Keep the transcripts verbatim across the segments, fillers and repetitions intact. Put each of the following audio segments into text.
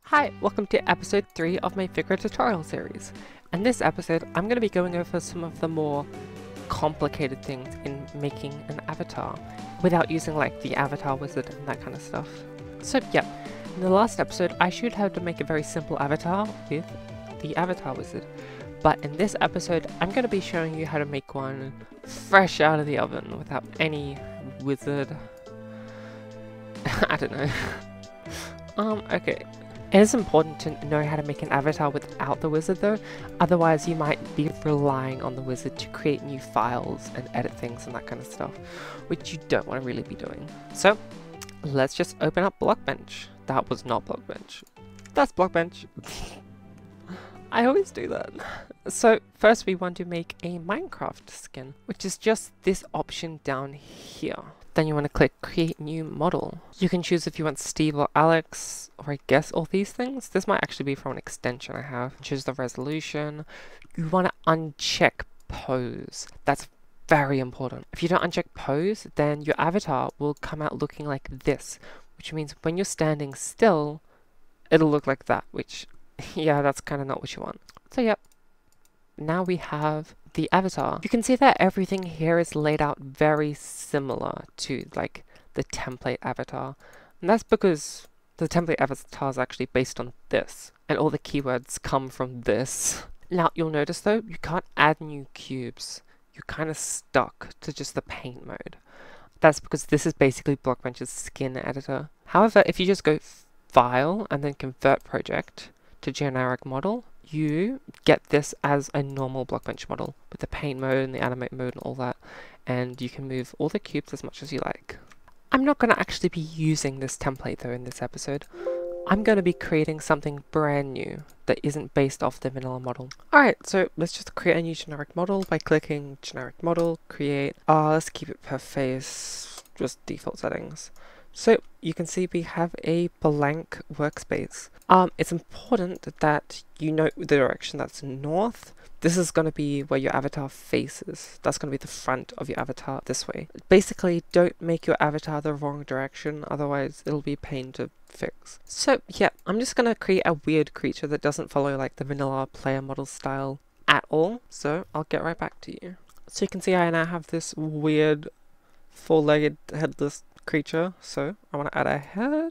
Hi, welcome to episode three of my Figura tutorial series. In this episode, I'm going to be going over some of the more complicated things in making an avatar without using like the avatar wizard and that kind of stuff. So yeah, in the last episode, I showed how to make a very simple avatar with the avatar wizard. But in this episode, I'm going to be showing you how to make one fresh out of the oven without any wizard. I don't know. um, okay. It is important to know how to make an avatar without the wizard though, otherwise you might be relying on the wizard to create new files and edit things and that kind of stuff, which you don't want to really be doing. So, let's just open up Blockbench. That was not Blockbench. That's Blockbench. I always do that. So, first we want to make a Minecraft skin, which is just this option down here. Then you want to click Create New Model. You can choose if you want Steve or Alex, or I guess all these things. This might actually be from an extension I have. Choose the resolution. You want to uncheck pose. That's very important. If you don't uncheck pose, then your avatar will come out looking like this, which means when you're standing still, it'll look like that, which, yeah, that's kind of not what you want. So yeah, now we have the avatar. You can see that everything here is laid out very similar to like the template avatar. And that's because the template avatar is actually based on this, and all the keywords come from this. Now you'll notice though, you can't add new cubes. You're kind of stuck to just the paint mode. That's because this is basically Blockbench's skin editor. However, if you just go File and then Convert Project to Generic Model, you get this as a normal Blockbench model with the paint mode and the animate mode and all that, and you can move all the cubes as much as you like. I'm not going to actually be using this template though in this episode. I'm going to be creating something brand new that isn't based off the vanilla model. Alright, so let's just create a new generic model by clicking Generic Model, Create. Uh, let's keep it per face, just default settings. So you can see we have a blank workspace. Um, it's important that you note the direction that's north. This is going to be where your avatar faces. That's going to be the front of your avatar this way. Basically, don't make your avatar the wrong direction, otherwise it'll be a pain to fix. So yeah, I'm just going to create a weird creature that doesn't follow like the vanilla player model style at all. So I'll get right back to you. So you can see I now have this weird four-legged headless creature. So I want to add a head.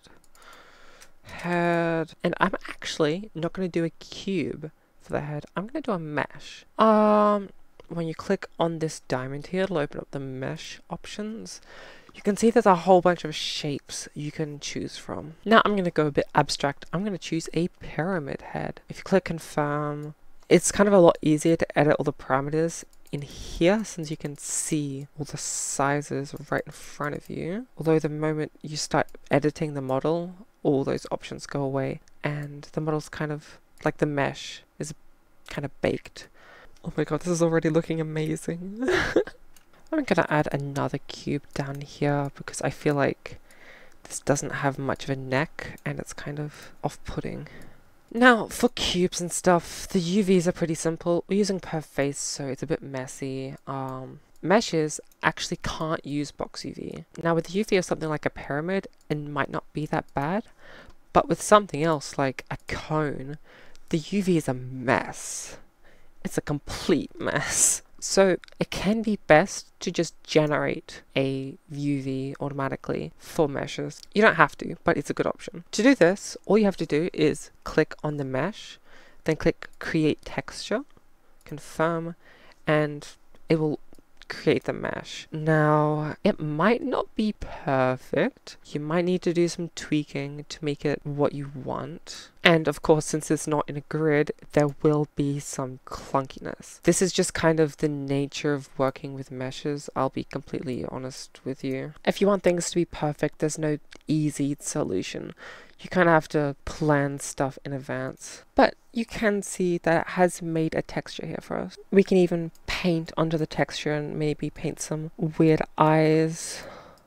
Head, and I'm actually not going to do a cube for the head. I'm going to do a mesh. Um, when you click on this diamond here, it'll open up the mesh options. You can see there's a whole bunch of shapes you can choose from. Now I'm going to go a bit abstract. I'm going to choose a pyramid head. If you click confirm, it's kind of a lot easier to edit all the parameters in here since you can see all the sizes right in front of you. Although the moment you start editing the model, all those options go away and the model's kind of like the mesh is kind of baked. Oh my god, this is already looking amazing. I'm gonna add another cube down here because I feel like this doesn't have much of a neck and it's kind of off-putting. Now for cubes and stuff, the U Vs are pretty simple. We're using per face, so it's a bit messy. Um, meshes actually can't use box U V. Now with U V or something like a pyramid, it might not be that bad, but with something else like a cone, the U V is a mess. It's a complete mess. So it can be best to just generate a U V automatically for meshes. You don't have to, but it's a good option. To do this, all you have to do is click on the mesh, then click Create Texture, confirm, and it will create the mesh. Now, it might not be perfect. You might need to do some tweaking to make it what you want. And of course, since it's not in a grid, there will be some clunkiness. This is just kind of the nature of working with meshes, I'll be completely honest with you. If you want things to be perfect, there's no easy solution. You kind of have to plan stuff in advance. But you can see that it has made a texture here for us. We can even paint onto the texture and maybe paint some weird eyes.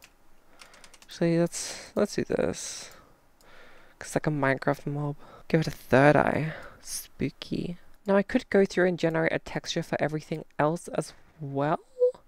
Actually, let's, let's do this. It's like a Minecraft mob. Give it a third eye. Spooky. Now I could go through and generate a texture for everything else as well.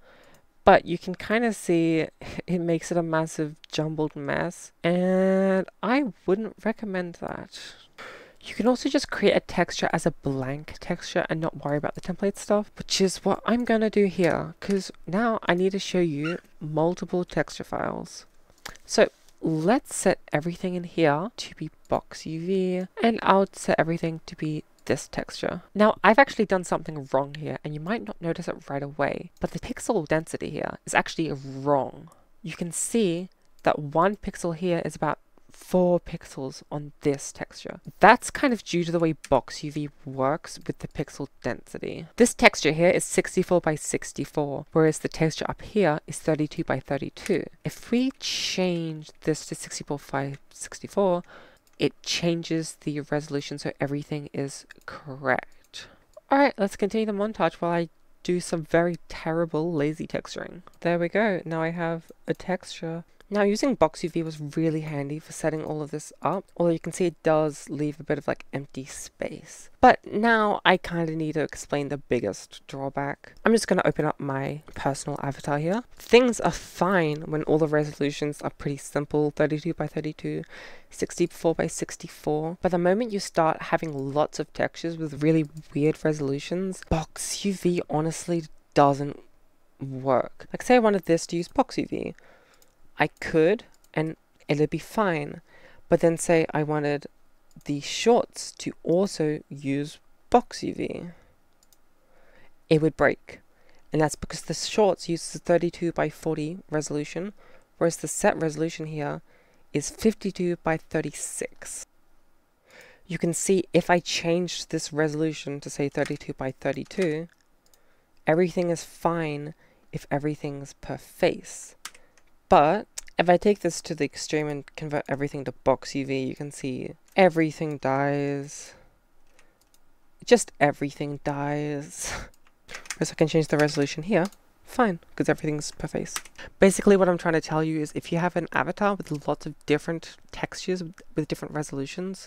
But you can kind of see it makes it a massive jumbled mess, and I wouldn't recommend that. You can also just create a texture as a blank texture and not worry about the template stuff, which is what I'm gonna do here, because now I need to show you multiple texture files. So let's set everything in here to be box U V, and I'll set everything to be this texture. Now I've actually done something wrong here, and you might not notice it right away, but the pixel density here is actually wrong. You can see that one pixel here is about four pixels on this texture. That's kind of due to the way box U V works with the pixel density. This texture here is sixty-four by sixty-four, whereas the texture up here is thirty-two by thirty-two. If we change this to sixty-four by sixty-four, it changes the resolution so everything is correct. Alright, let's continue the montage while I do some very terrible lazy texturing. There we go, now I have a texture. Now using box U V was really handy for setting all of this up, although you can see it does leave a bit of like empty space. But now I kind of need to explain the biggest drawback. I'm just going to open up my personal avatar here. Things are fine when all the resolutions are pretty simple, thirty-two by thirty-two, sixty-four by sixty-four. But the moment you start having lots of textures with really weird resolutions, box U V honestly doesn't work. Like say I wanted this to use box U V. I could, and it'd be fine, but then say I wanted the shorts to also use box U V. It would break, and that's because the shorts uses thirty-two by forty resolution, whereas the set resolution here is fifty-two by thirty-six. You can see if I changed this resolution to say thirty-two by thirty-two, everything is fine if everything's per face. But if I take this to the extreme and convert everything to box U V, you can see everything dies. Just everything dies. Whereas I can change the resolution here, fine, because everything's per face. Basically what I'm trying to tell you is if you have an avatar with lots of different textures with different resolutions,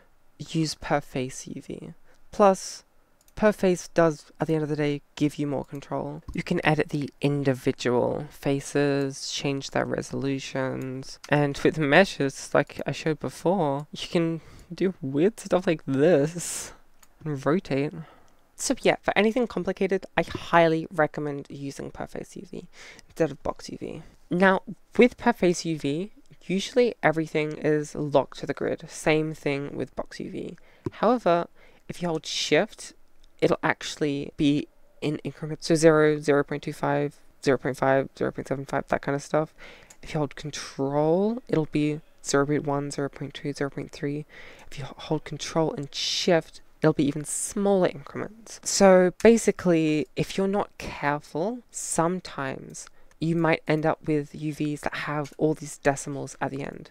use per face U V. Plus, per face does, at the end of the day, give you more control. You can edit the individual faces, change their resolutions, and with meshes, like I showed before, you can do weird stuff like this, and rotate. So yeah, for anything complicated, I highly recommend using per face U V instead of box U V. Now, with per face U V, usually everything is locked to the grid. Same thing with box U V. However, if you hold shift, it'll actually be in increments, so zero, zero point two five, zero point five, zero point seven five, that kind of stuff. If you hold control, it'll be zero point one, zero point two, zero point three. If you hold control and shift, it'll be even smaller increments. So basically, if you're not careful, sometimes you might end up with U Vs that have all these decimals at the end.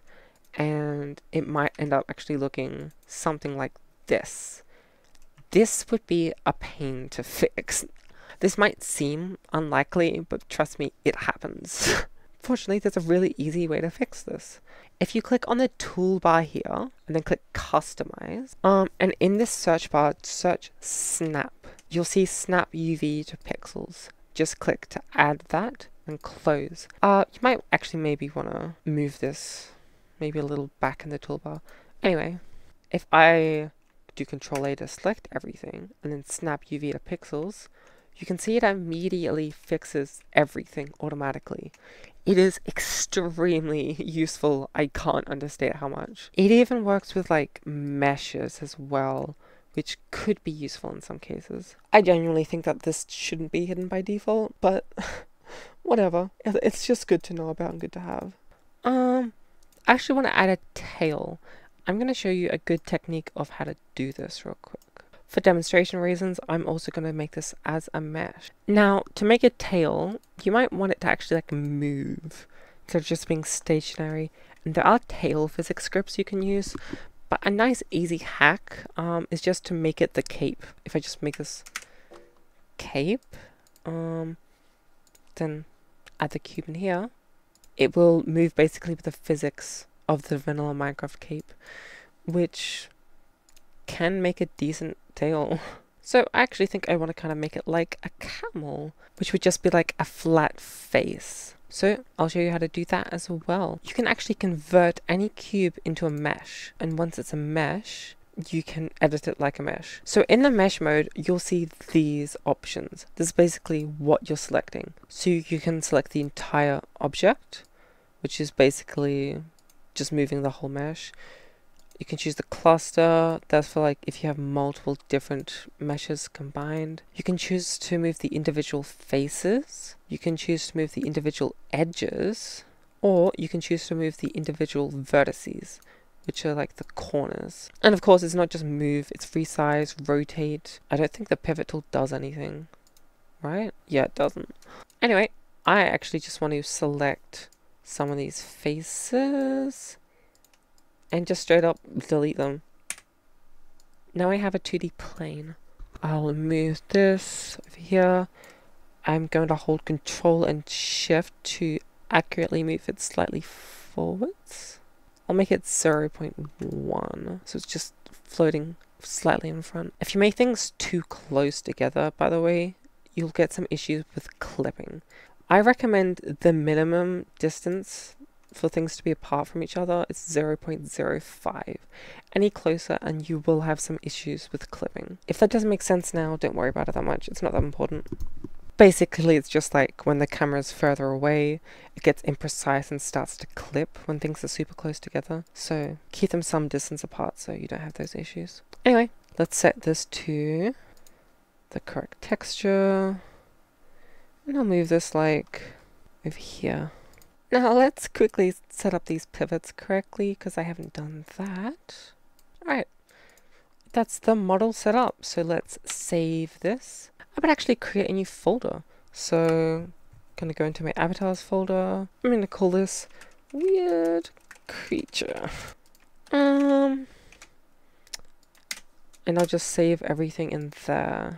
And it might end up actually looking something like this. This would be a pain to fix. This might seem unlikely, but trust me, it happens. Fortunately, there's a really easy way to fix this. If you click on the toolbar here, and then click Customize, um, and in this search bar, search Snap. You'll see Snap U V to Pixels. Just click to add that, and close. Uh, you might actually maybe want to move this maybe a little back in the toolbar. Anyway, if I do control A to select everything, and then snap U V to pixels, you can see it immediately fixes everything automatically. It is extremely useful. I can't understate how much. It even works with like meshes as well, which could be useful in some cases. I genuinely think that this shouldn't be hidden by default, but whatever. It's just good to know about and good to have. Um, I actually want to add a tail. I'm going to show you a good technique of how to do this real quick. For demonstration reasons, I'm also going to make this as a mesh. Now, to make a tail, you might want it to actually like move instead of just being stationary. And there are tail physics scripts you can use, but a nice easy hack um, is just to make it the cape. If I just make this cape, um, then add the cube in here, it will move basically with the physics of the vanilla Minecraft cape, which can make a decent tail. So I actually think I want to kind of make it like a camel, which would just be like a flat face. So I'll show you how to do that as well. You can actually convert any cube into a mesh, and once it's a mesh, you can edit it like a mesh. So in the mesh mode, you'll see these options. This is basically what you're selecting. So you can select the entire object, which is basically just moving the whole mesh. You can choose the cluster. That's for like if you have multiple different meshes combined. You can choose to move the individual faces. You can choose to move the individual edges, or you can choose to move the individual vertices, which are like the corners. And of course, it's not just move, it's resize, rotate. I don't think the pivot tool does anything, right? Yeah, it doesn't. Anyway, I actually just want to select some of these faces and just straight up delete them. Now I have a two D plane. I'll move this over here. I'm going to hold Control and Shift to accurately move it slightly forwards. I'll make it zero point one, so it's just floating slightly in front. If you make things too close together, by the way, you'll get some issues with clipping. I recommend the minimum distance for things to be apart from each other is zero point zero five. Any closer and you will have some issues with clipping. If that doesn't make sense now, don't worry about it that much. It's not that important. Basically, it's just like when the camera's further away, it gets imprecise and starts to clip when things are super close together. So keep them some distance apart so you don't have those issues. Anyway, let's set this to the correct texture. And I'll move this like over here. Now let's quickly set up these pivots correctly because I haven't done that. Alright, that's the model set up. So let's save this. I would actually create a new folder. So I'm going to go into my avatars folder. I'm going to call this weird creature. Um, and I'll just save everything in there.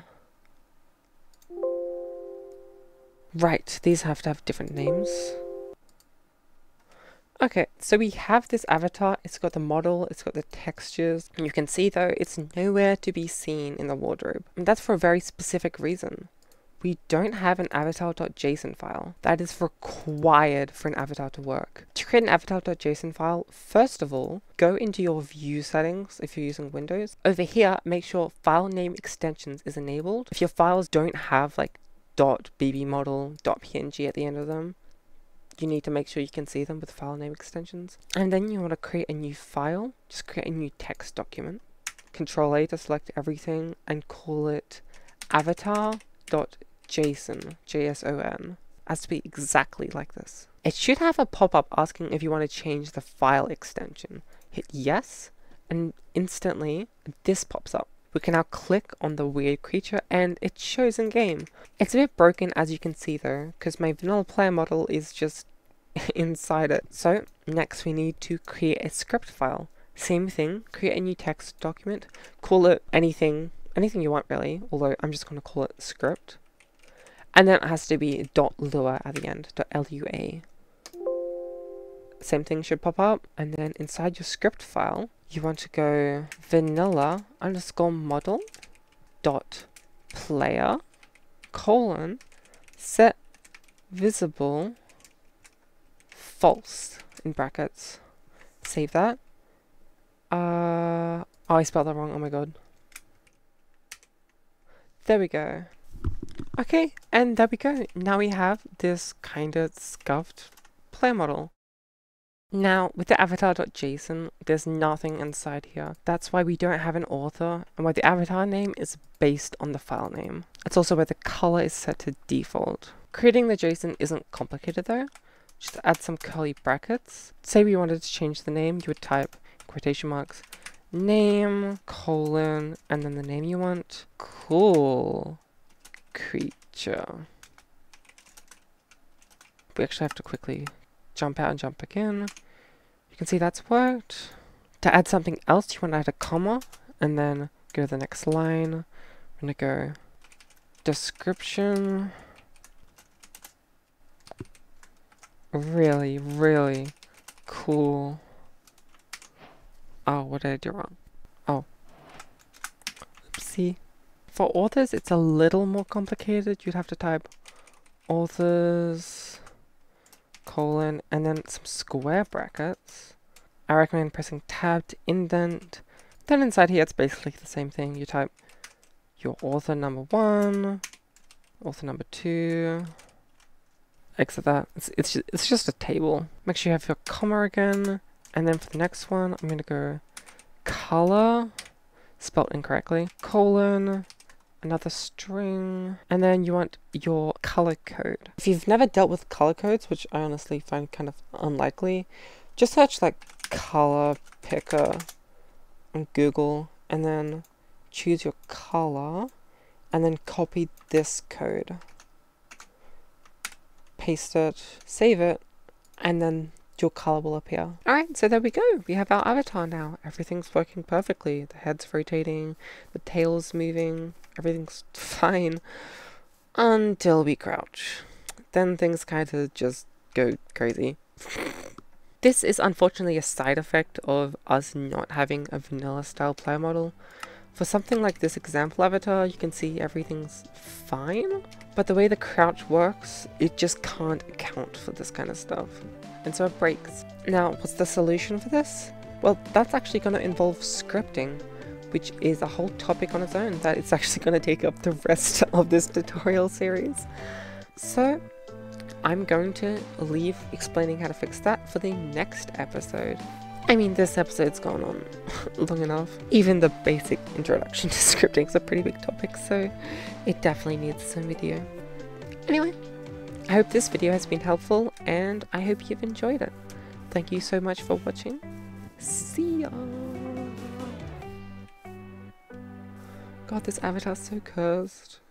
Right, these have to have different names. Okay, so we have this avatar, it's got the model, it's got the textures, and you can see though, it's nowhere to be seen in the wardrobe. And that's for a very specific reason. We don't have an avatar dot J S O N file. That is required for an avatar to work. To create an avatar dot J S O N file, first of all, go into your view settings if you're using Windows. Over here, make sure file name extensions is enabled. If your files don't have like .bbmodel, .png at the end of them, you need to make sure you can see them with file name extensions. And then you want to create a new file. Just create a new text document. Control A to select everything and call it avatar dot J S O N, J S O N. Has to be exactly like this. It should have a pop-up asking if you want to change the file extension. Hit yes, and instantly this pops up. We can now click on the weird creature and it shows in game. It's a bit broken as you can see though, because my vanilla player model is just inside it. So next we need to create a script file. Same thing, create a new text document, call it anything, anything you want really, although I'm just going to call it script. And then it has to be .lua at the end, .lua. Same thing should pop up, and then inside your script file, you want to go vanilla underscore model dot player colon set visible false in brackets. Save that. Uh, oh, I spelled that wrong. Oh my god. There we go. Okay, and there we go. Now we have this kind of scuffed player model. Now, with the avatar dot J S O N, there's nothing inside here. That's why we don't have an author, and why the avatar name is based on the file name. It's also where the color is set to default. Creating the JSON isn't complicated though. Just add some curly brackets. Say we wanted to change the name, you would type quotation marks, name, colon, and then the name you want. Cool creature. We actually have to quickly jump out and jump back in. You can see that's worked. To add something else, you want to add a comma, and then go to the next line. I'm going to go description. Really, really cool. Oh, what did I do wrong? Oh. Oopsie. For authors, it's a little more complicated. You'd have to type authors, colon, and then some square brackets. I recommend pressing tab to indent, Then inside here, it's basically the same thing. You type your author number one, author number two, exit that. It's, it's, just, it's just a table. Make sure you have your comma again. And then for the next one, I'm going to go color, spelled incorrectly, colon, another string, and then you want your color code. If you've never dealt with color codes, which I honestly find kind of unlikely, just search like color picker on Google and then choose your color and then copy this code, paste it, save it, and then your color will appear. Alright, so there we go. We have our avatar now. Everything's working perfectly. The head's rotating, the tail's moving, everything's fine until we crouch. Then things kind of just go crazy. This is unfortunately a side effect of us not having a vanilla style player model. For something like this example avatar, you can see everything's fine, but the way the crouch works, it just can't account for this kind of stuff. And so it breaks. Now, what's the solution for this? Well, that's actually going to involve scripting, which is a whole topic on its own that it's actually going to take up the rest of this tutorial series. So, I'm going to leave explaining how to fix that for the next episode. I mean, this episode's gone on long enough. Even the basic introduction to scripting is a pretty big topic, so it definitely needs some video. Anyway, I hope this video has been helpful, and I hope you've enjoyed it. Thank you so much for watching. See ya! God, this avatar's so cursed.